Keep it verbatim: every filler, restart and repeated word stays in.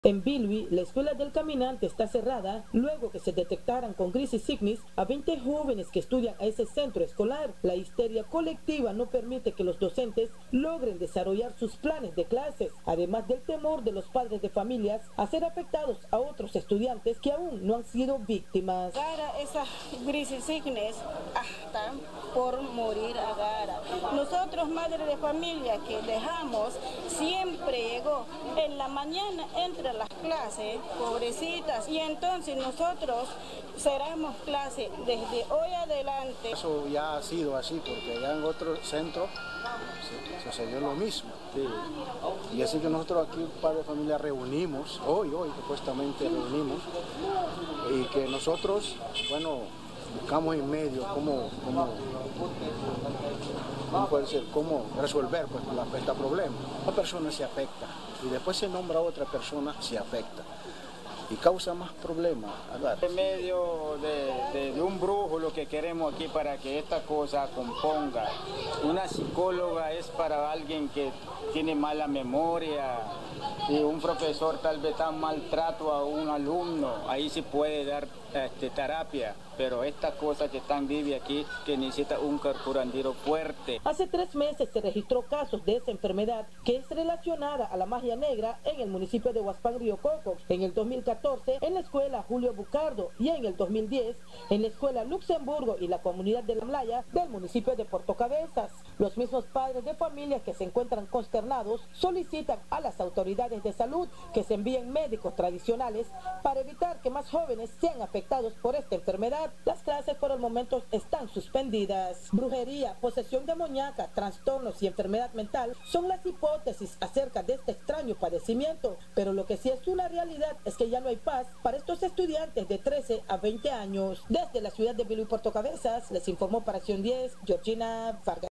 En Bilwi, la escuela del caminante está cerrada luego que se detectaran con crisis signis a veinte jóvenes que estudian a ese centro escolar. La histeria colectiva no permite que los docentes logren desarrollar sus planes de clases, además del temor de los padres de familias a ser afectados a otros estudiantes que aún no han sido víctimas. Agara esa crisis signis hasta por morir agara. Nosotros, madres de familia que dejamos, siempre llegó en la mañana entre las clases, pobrecitas, y entonces nosotros cerramos clase desde hoy adelante. Eso ya ha sido así, porque ya en otro centro sucedió lo mismo. Sí. Y así que nosotros aquí, padre de familia, reunimos, hoy, hoy supuestamente reunimos, y que nosotros, bueno, buscamos en medio cómo, cómo, cómo puede ser, cómo resolver pues, la, este problema. Una persona se afecta y después se nombra a otra persona, se afecta y causa más problemas. En medio de, de, de un brujo lo que queremos aquí para que esta cosa componga. Una psicóloga es para alguien que tiene mala memoria, y un profesor tal vez da maltrato a un alumno, ahí se puede dar este, terapia, pero estas cosas que están vivas aquí, que necesita un curandero fuerte. Hace tres meses se registró casos de esa enfermedad que es relacionada a la magia negra en el municipio de Huaspán, Río Coco. En el dos mil catorce en la escuela Julio Bucardo y en el dos mil diez en la escuela Luxemburgo y la comunidad de La Mlaya del municipio de Puerto Cabezas. Los mismos padres de familia que se encuentran consternados solicitan a las autoridades de salud que se envíen médicos tradicionales para evitar que más jóvenes sean afectados por esta enfermedad. Las clases por el momento están suspendidas. Brujería, posesión demoníaca, trastornos y enfermedad mental son las hipótesis acerca de este extraño padecimiento, pero lo que sí es una realidad es que ya no hay paz para estos estudiantes de trece a veinte años. Desde la ciudad de Bilwi, Puerto Cabezas, les informó para Acción diez, Georgina Vargas.